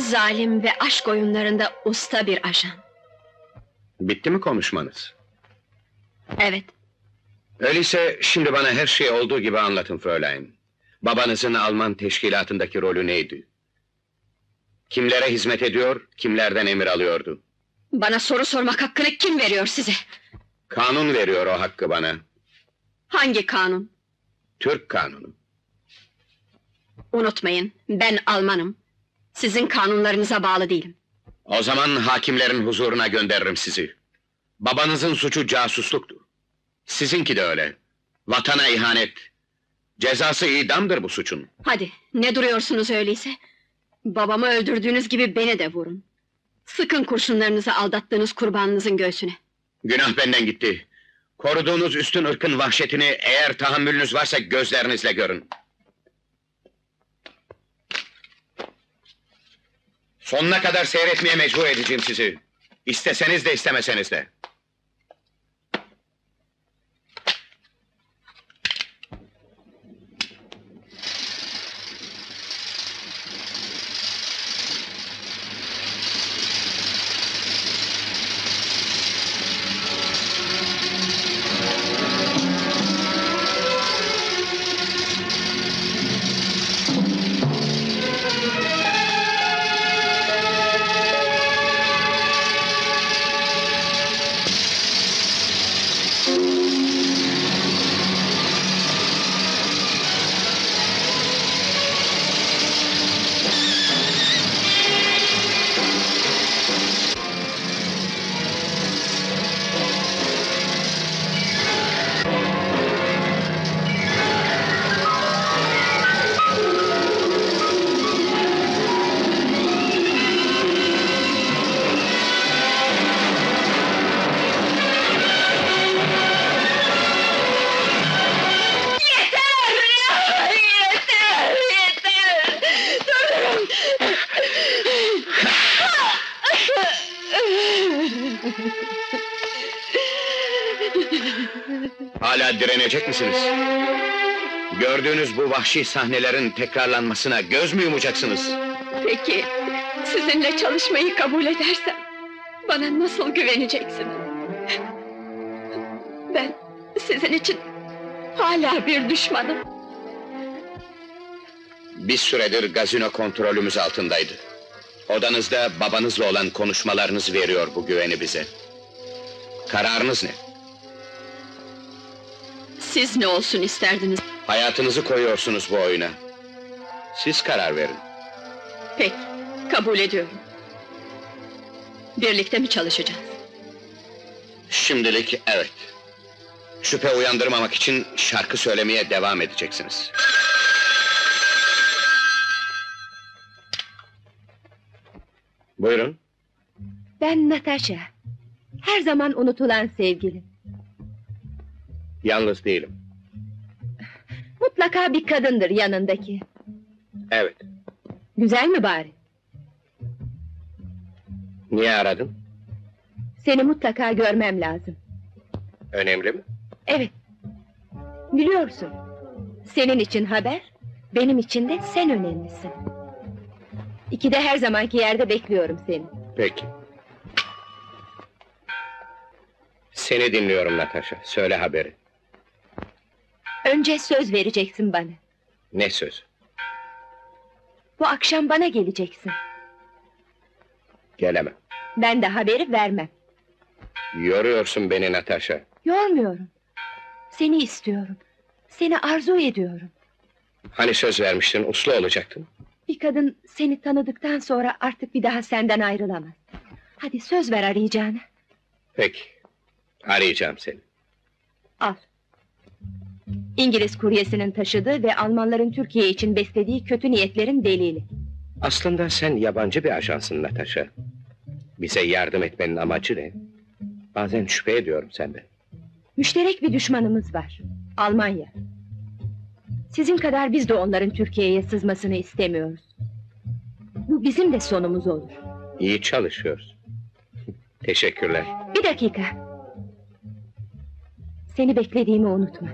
Zalim ve aşk oyunlarında usta bir ajan. Bitti mi konuşmanız? Evet, Öyleyse şimdi bana her şeyi olduğu gibi anlatın Fräulein. Babanızın Alman teşkilatındaki rolü neydi? Kimlere hizmet ediyor, kimlerden emir alıyordu? bana soru sormak hakkını kim veriyor size? Kanun veriyor o hakkı bana. Hangi kanun? Türk kanunu. Unutmayın, ben Almanım. Sizin kanunlarınıza bağlı değilim. O zaman hakimlerin huzuruna gönderirim sizi. Babanızın suçu casusluktu. Sizinki de öyle. Vatana ihanet. Cezası idamdır bu suçun. Hadi, ne duruyorsunuz öyleyse? Babamı öldürdüğünüz gibi beni de vurun. Sıkın kurşunlarınızı aldattığınız kurbanınızın göğsüne. Günah benden gitti. Koruduğunuz üstün ırkın vahşetini eğer tahammülünüz varsa gözlerinizle görün. Sonuna kadar seyretmeye mecbur edeceğim sizi. İsteseniz de istemeseniz de. Hala direnecek misiniz? Gördüğünüz bu vahşi sahnelerin tekrarlanmasına göz mü yumacaksınız? Peki, sizinle çalışmayı kabul edersem... ...bana nasıl güveneceksiniz? Ben sizin için hala bir düşmanım. Bir süredir gazino kontrolümüz altındaydı. Odanızda babanızla olan konuşmalarınız veriyor bu güveni bize. Kararınız ne? Siz ne olsun isterdiniz? Hayatınızı koyuyorsunuz bu oyuna. Siz karar verin. Peki, kabul ediyorum. Birlikte mi çalışacağız? Şimdilik evet. Şüphe uyandırmamak için şarkı söylemeye devam edeceksiniz. Buyurun. Ben Natasha. Her zaman unutulan sevgilim. Yalnız değilim. Mutlaka bir kadındır yanındaki. Evet. Güzel mi bari? Niye aradın? Seni mutlaka görmem lazım. Önemli mi? Evet. Biliyorsun. Senin için haber, benim için de sen önemlisin. İkide her zamanki yerde bekliyorum seni. Peki. Seni dinliyorum Natasha. Söyle haberi. Önce söz vereceksin bana. Ne söz? Bu akşam bana geleceksin. Gelemem. Ben de haberi vermem. Yoruyorsun beni Natasha. Yormuyorum. Seni istiyorum. Seni arzu ediyorum. Hani söz vermiştin, uslu olacaktın? Bir kadın seni tanıdıktan sonra artık bir daha senden ayrılamaz. Hadi söz ver arayacağını. Peki. Arayacağım seni. Al. İngiliz kuryesinin taşıdığı ve Almanların Türkiye için beslediği kötü niyetlerin delili. Aslında sen yabancı bir ajansın Natasha. Bize yardım etmenin amacı ne? Bazen şüphe ediyorum senden. Müşterek bir düşmanımız var. Almanya. Sizin kadar biz de onların Türkiye'ye sızmasını istemiyoruz. Bu bizim de sonumuz olur. İyi çalışıyoruz. Teşekkürler. Bir dakika. Seni beklediğimi unutma.